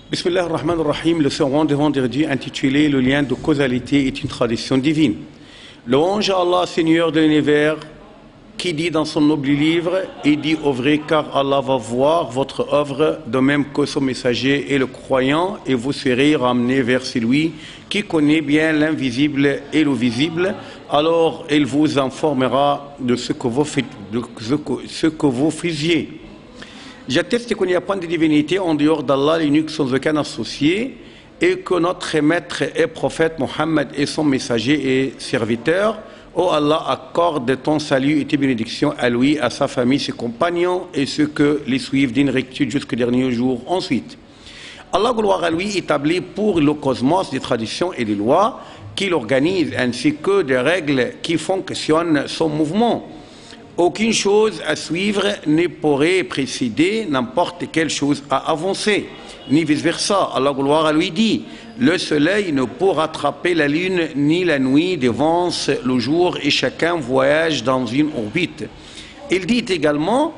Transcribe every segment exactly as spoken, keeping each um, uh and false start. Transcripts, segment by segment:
Bismillah ar-Rahman ar-Rahim, le sermon de vendredi intitulé Le lien de causalité est une tradition divine. Louange à Allah, Seigneur de l'univers, qui dit dans son noble livre, et dit au vrai, car Allah va voir votre œuvre, de même que son messager est le croyant, et vous serez ramenés vers celui qui connaît bien l'invisible et le visible. Alors il vous informera de ce que vous, faites, de ce que vous faisiez. J'atteste qu'il n'y a point de divinité en dehors d'Allah, l'unique sans aucun associé, et que notre maître et prophète Mohammed est son messager et serviteur. Ô Allah, accorde ton salut et tes bénédictions à lui, à sa famille, ses compagnons et ceux que les suivent d'une rectitude jusqu'au dernier jour. Ensuite, Allah, gloire à lui, établit pour le cosmos des traditions et des lois qu'il organise, ainsi que des règles qui fonctionnent son mouvement. Aucune chose à suivre ne pourrait précéder n'importe quelle chose à avancer, ni vice-versa. Allah, gloire à lui, dit: le soleil ne peut rattraper la lune, ni la nuit devance le jour, et chacun voyage dans une orbite. Il dit également: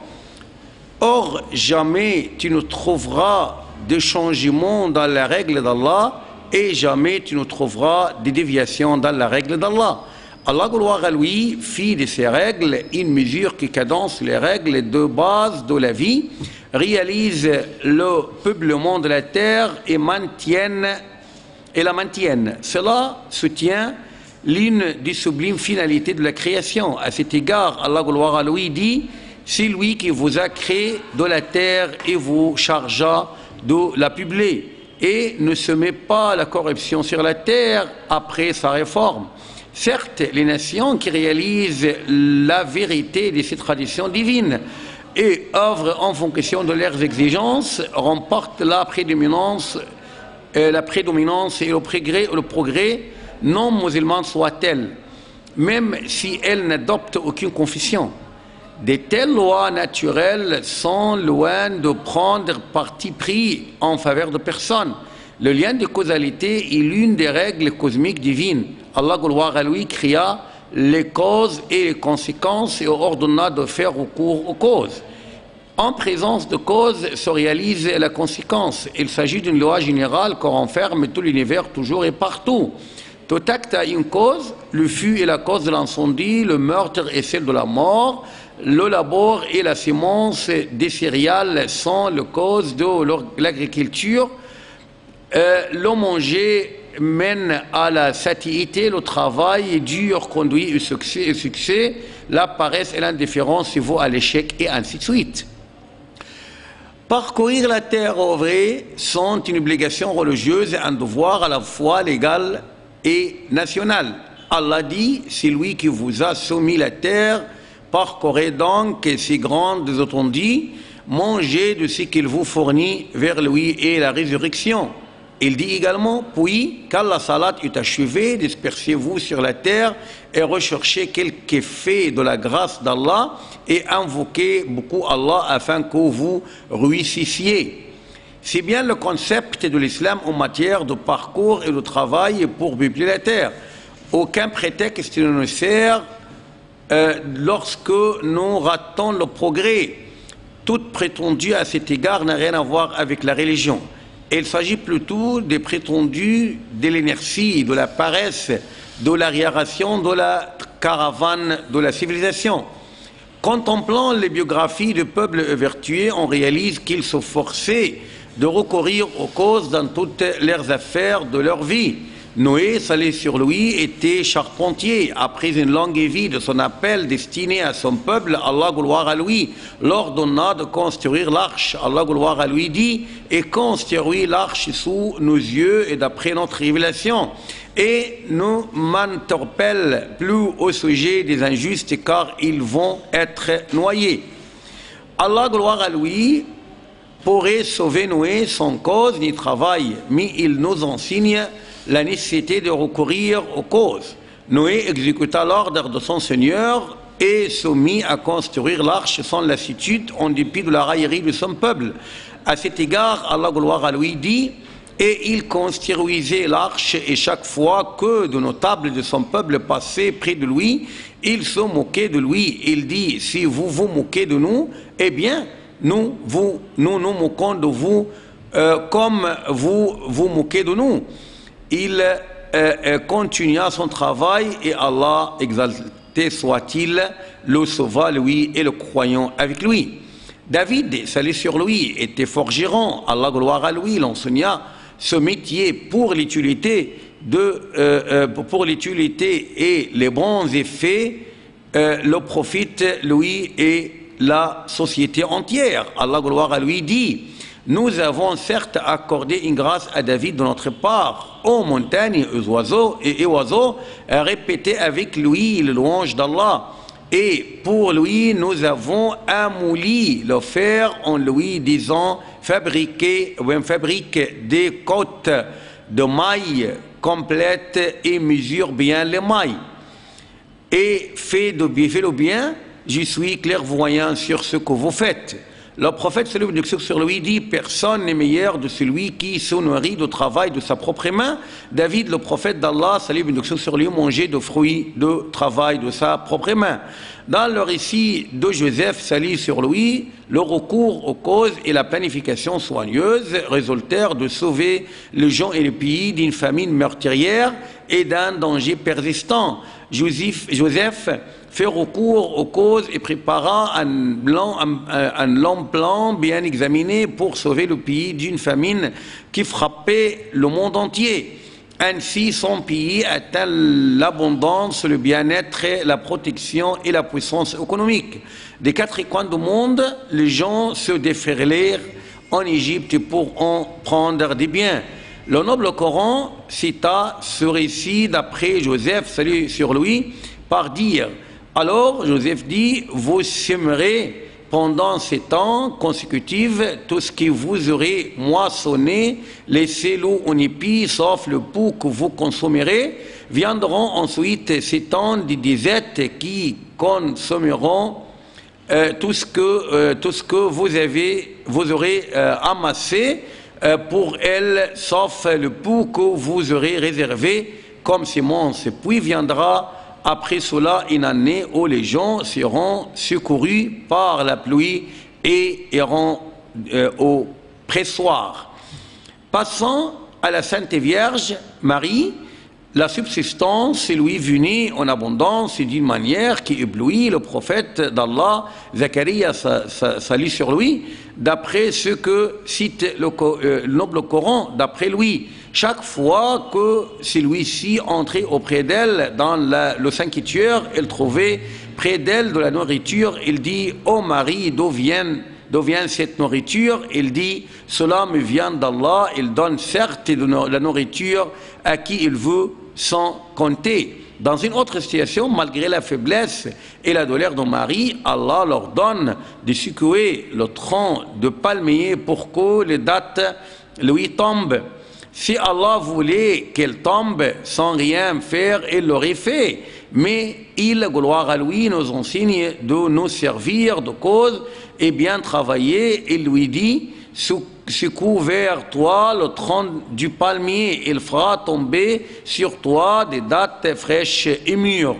or, jamais tu ne trouveras de changement dans la règle d'Allah, et jamais tu ne trouveras de déviation dans la règle d'Allah. Allah, gloire à lui, fit de ces règles une mesure qui cadence les règles de base de la vie, réalise le peuplement de la terre et, maintienne, et la maintienne. Cela soutient l'une des sublimes finalités de la création. À cet égard, Allah, gloire à lui, dit: c'est lui qui vous a créé de la terre et vous chargea de la peupler, et ne semez pas la corruption sur la terre après sa réforme. Certes, les nations qui réalisent la vérité de ces traditions divines et œuvrent en fonction de leurs exigences remportent la prédominance, euh, la prédominance et le progrès, le progrès non musulman soit-elle, même si elles n'adoptent aucune confession. De telles lois naturelles sont loin de prendre parti pris en faveur de personne. Le lien de causalité est l'une des règles cosmiques divines. Allah, gloire à lui, créa les causes et les conséquences et ordonna de faire recours aux causes. En présence de causes se réalise la conséquence. Il s'agit d'une loi générale qui renferme tout l'univers toujours et partout. Tout acte a une cause, le feu est la cause de l'incendie, le meurtre est celle de la mort, le labeur et la sémence des céréales sont les causes de l'agriculture. Euh, le manger mène à la satiété, le travail dur conduit au succès, au succès, la paresse et l'indifférence vaut à l'échec, et ainsi de suite. Parcourir la terre au vrai sont une obligation religieuse et un devoir à la fois légal et national. Allah dit: c'est lui qui vous a soumis la terre, parcourez donc ces grandes étendues, mangez de ce qu'il vous fournit, vers lui et la résurrection. Il dit également: puis, quand la salade est achevée, dispersez-vous sur la terre et recherchez quelque effet de la grâce d'Allah et invoquez beaucoup Allah afin que vous réussissiez. C'est bien le concept de l'islam en matière de parcours et de travail pour peupler la terre. Aucun prétexte ne nous sert euh, lorsque nous ratons le progrès. Toute prétendue à cet égard n'a rien à voir avec la religion. Il s'agit plutôt des prétendus de l'inertie, de la paresse, de l'arriération de la caravane de la civilisation. Contemplant les biographies de peuples vertueux, on réalise qu'ils se forçaient de recourir aux causes dans toutes leurs affaires de leur vie. Noé, salé sur lui, était charpentier. Après une longue vie de son appel destiné à son peuple, Allah, gloire à lui, l'ordonna de construire l'arche. Allah, gloire à lui, dit: et construit l'arche sous nos yeux et d'après notre révélation. Et ne m'interpelle plus au sujet des injustes, car ils vont être noyés. Allah, gloire à lui, pourrait sauver Noé sans cause ni travail, mais il nous enseigne la nécessité de recourir aux causes. Noé exécuta l'ordre de son Seigneur et se mit à construire l'arche sans lassitude, en dépit de la raillerie de son peuple. À cet égard, Allah, gloire à lui, dit: et il construisait l'arche, et chaque fois que de notables de son peuple passaient près de lui, il se moquait de lui. Il dit: si vous vous moquez de nous, eh bien, nous, vous, nous nous moquons de vous euh, comme vous vous moquez de nous. Il euh, euh, continua son travail et Allah, exalté soit-il, le sauva lui et le croyant avec lui. David, salut sur lui, était forgeron. Allah, gloire à lui, l'enseigna ce métier pour l'utilité de euh, euh, pour l'utilité et les bons effets euh, le profite lui et la société entière. Allah, gloire à lui, dit: nous avons certes accordé une grâce à David de notre part, aux montagnes, aux oiseaux et aux oiseaux, répétez avec lui le louange d'Allah. Et pour lui, nous avons amouli le fer en lui disant: fabriquez, fabrique des côtes de mailles complètes et mesure bien les mailles. Et fais de bien, fais le bien, je suis clairvoyant sur ce que vous faites. Le prophète, salut sur lui, dit: personne n'est meilleur de celui qui se nourrit du travail de sa propre main. David, le prophète d'Allah, salut sur lui, mangeait de fruits de travail de sa propre main. Dans le récit de Joseph, salut sur lui, le recours aux causes et la planification soigneuse résultèrent de sauver les gens et les pays d'une famine meurtrière et d'un danger persistant. Joseph, Joseph fait recours aux causes et prépara un, blanc, un, un long plan bien examiné pour sauver le pays d'une famine qui frappait le monde entier. Ainsi, son pays atteint l'abondance, le bien-être, la protection et la puissance économique. Des quatre coins du monde, les gens se déferlèrent en Égypte pour en prendre des biens. Le noble Coran cita ce récit d'après Joseph, salut sur lui, par dire: alors Joseph dit: vous sèmerez pendant ces temps consécutifs tout ce que vous aurez moissonné, laissez-le en épi, sauf le pouls que vous consommerez. Viendront ensuite ces temps de disette qui consommeront euh, tout ce que euh, tout ce que vous avez vous aurez euh, amassé euh, pour elles, sauf le pouls que vous aurez réservé comme sémence. Puis viendra après cela une année où les gens seront secourus par la pluie et iront euh, au pressoir. Passant à la Sainte Vierge Marie, la subsistance lui venait en abondance et d'une manière qui éblouit le prophète d'Allah, Zacharia, salut sur lui, d'après ce que cite le, euh, le noble Coran, d'après lui. Chaque fois que celui-ci entrait auprès d'elle dans la, le sanctuaire, elle trouvait près d'elle de la nourriture. Il dit: ô Marie, d'où vient, d'où vient cette nourriture? Il dit: cela me vient d'Allah. Il donne certes de la nourriture à qui il veut sans compter. Dans une autre situation, malgré la faiblesse et la douleur de Marie, Allah leur donne de secouer le tronc de palmier pour que les dattes lui tombent. Si Allah voulait qu'elle tombe sans rien faire, il l'aurait fait. Mais il, gloire à lui, nous enseigne de nous servir de cause et bien travailler. Il lui dit: secoue vers toi le tronc du palmier, il fera tomber sur toi des dattes fraîches et mûres.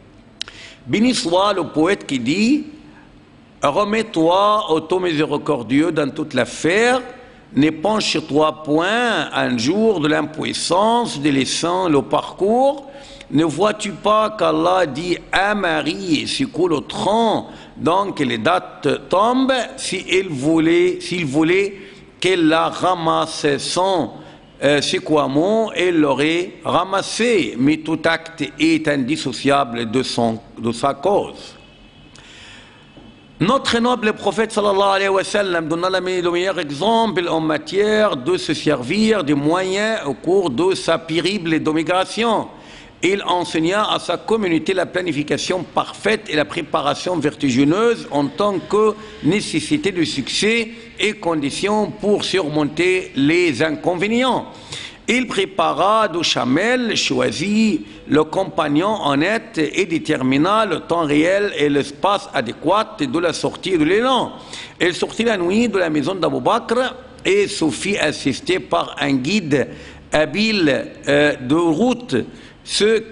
Béni soit le poète qui dit: remets-toi au taux miséricordieux dans toute l'affaire. Ne penche-toi point un jour de l'impuissance, délaissant le parcours. Ne vois-tu pas qu'Allah dit à Marie: secoue le tronc, donc les dattes tombent. Si il voulait, s'il voulait qu'elle la ramasse sans euh, secouement, elle l'aurait ramassée. Mais tout acte est indissociable de, son, de sa cause. Notre noble prophète sallallahu alayhi wa sallam donna le meilleur exemple en matière de se servir des moyens au cours de sa périple de migration. Il enseigna à sa communauté la planification parfaite et la préparation vertigineuse en tant que nécessité de succès et condition pour surmonter les inconvénients. Il prépara de Chamel, choisit le compagnon honnête et détermina le temps réel et l'espace adéquat de la sortie de l'élan. Il sortit la nuit de la maison d'Abou Bakr et se fit assister par un guide habile euh, de route. Ce,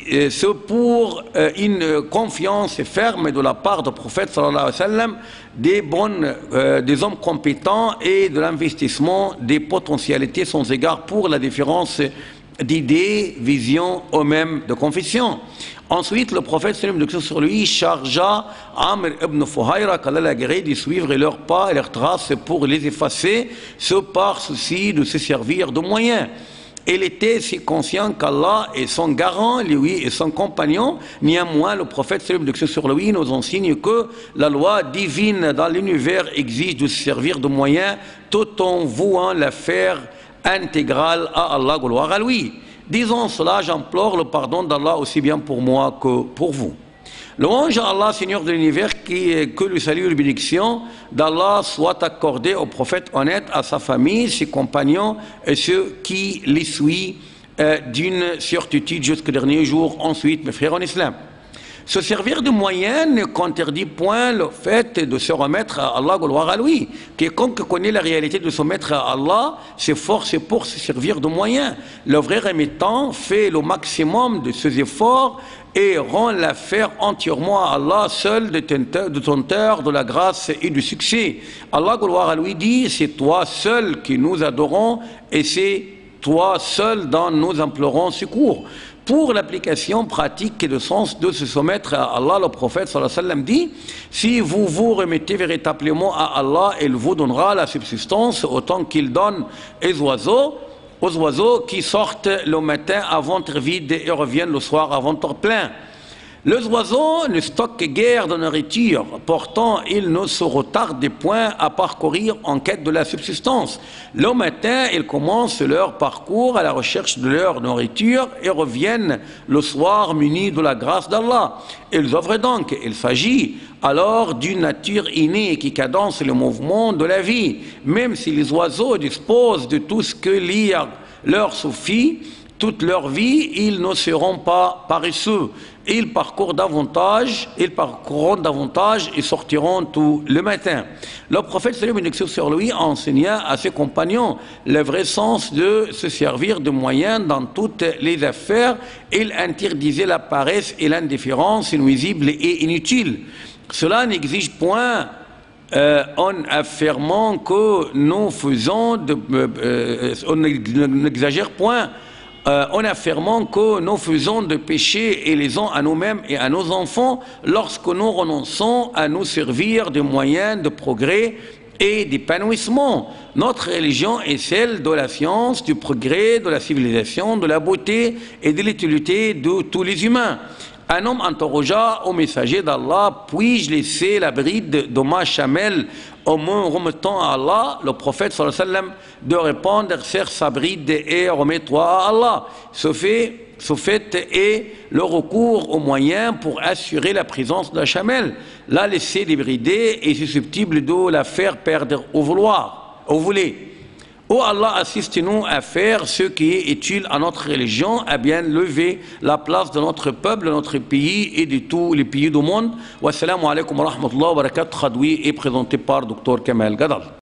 c'est pour euh, une confiance ferme de la part du prophète sallallahu alayhi wa sallam, des, bonnes, euh, des hommes compétents et de l'investissement des potentialités sans égard pour la différence d'idées, visions ou même de confession. Ensuite, le prophète sallallahu alayhi wa sallam sur lui chargea Amr ibn Fuhayra qu'Allah l'agréé de suivre leurs pas et leurs traces pour les effacer, ce par souci de se servir de moyens. Il était si conscient qu'Allah est son garant, lui et son compagnon. Néanmoins, le prophète sallallahu alayhi wa sallam sur lui nous enseigne que la loi divine dans l'univers exige de se servir de moyens tout en vouant l'affaire intégrale à Allah, gloire à lui. Disons cela, j'implore le pardon d'Allah aussi bien pour moi que pour vous. Louange à Allah, Seigneur de l'univers, que le salut et la bénédiction d'Allah soient accordés au prophète honnête, à sa famille, ses compagnons et ceux qui les suivent euh, d'une certitude jusqu'au dernier jour. Ensuite, mes frères en islam, se servir de moyens ne contredit point le fait de se remettre à Allah, gloire à lui. Quiconque connaît la réalité de se mettre à Allah s'efforce pour se servir de moyens. Le vrai remettant fait le maximum de ses efforts et rend l'affaire entièrement à Allah, seul détenteur de la grâce et du succès. Allah, gloire à lui, dit: c'est toi seul que nous adorons et c'est toi seul dont nous implorons secours. Pour l'application pratique et le sens de se soumettre à Allah, le prophète sallallahu alayhi wa sallam dit: si vous vous remettez véritablement à Allah, il vous donnera la subsistance autant qu'il donne aux oiseaux, aux oiseaux qui sortent le matin à ventre vide et reviennent le soir à ventre plein. Les oiseaux ne stockent guère de nourriture, pourtant ils ne se retardent point à parcourir en quête de la subsistance. Le matin, ils commencent leur parcours à la recherche de leur nourriture et reviennent le soir munis de la grâce d'Allah. Ils œuvrent donc. Il s'agit alors d'une nature innée qui cadence le mouvement de la vie. Même si les oiseaux disposent de tout ce que lire leur suffit, toute leur vie, ils ne seront pas paresseux. Ils parcourent davantage, ils parcourront davantage et sortiront tout le matin. Le prophète sallallahu alayhi wa sallam sur lui enseigna à ses compagnons le vrai sens de se servir de moyens dans toutes les affaires. Il interdisait la paresse et l'indifférence nuisibles et inutiles. Cela n'exige point Euh, en affirmant que nous faisons, de, euh, euh, on n'exagère point, euh, en affirmant que nous faisons de péchés et les uns à nous-mêmes et à nos enfants lorsque nous renonçons à nous servir de moyens de progrès et d'épanouissement. Notre religion est celle de la science, du progrès, de la civilisation, de la beauté et de l'utilité de tous les humains. Un homme interrogea au messager d'Allah: puis-je laisser la bride de ma chamelle en me remettant à Allah? Le prophète sallallahu alayhi wa sallam de répondre: serre sa bride et remets-toi à Allah. Ce fait, ce fait est le recours aux moyens pour assurer la présence de la chamelle. La laisser débridée est susceptible de la faire perdre au vouloir, au voler. Oh Allah, assiste-nous à faire ce qui est utile à notre religion, à bien lever la place de notre peuple, de notre pays et de tous les pays du monde. Wassalamu alaikum wa rahmatullahi wa barakatuh, traduit et présenté par docteur Kamel Gadal.